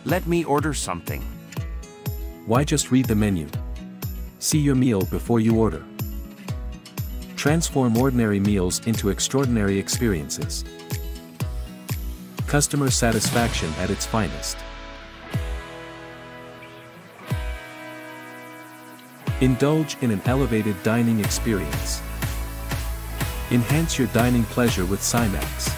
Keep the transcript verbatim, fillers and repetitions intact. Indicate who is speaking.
Speaker 1: Let me order something.
Speaker 2: Why just read the menu? See your meal before you order. Transform ordinary meals into extraordinary experiences. Customer satisfaction at its finest. Indulge in an elevated dining experience. Enhance your dining pleasure with Cymax.